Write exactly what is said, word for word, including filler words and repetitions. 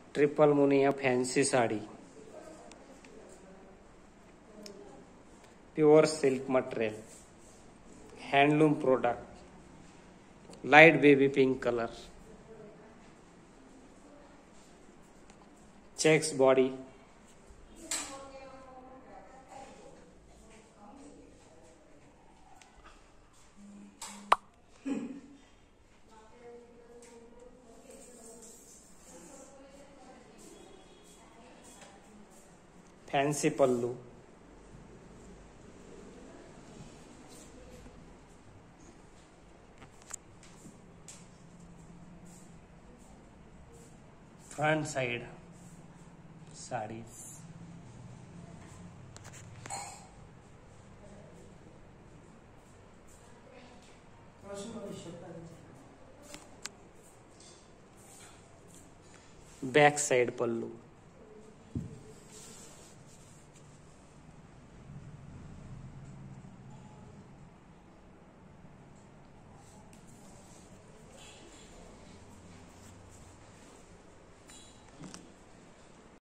Triple मुनिया fancy sari, pure silk material, handloom product, light baby pink colour, checks body, fancy pallu, front side sari, back side पल्लू।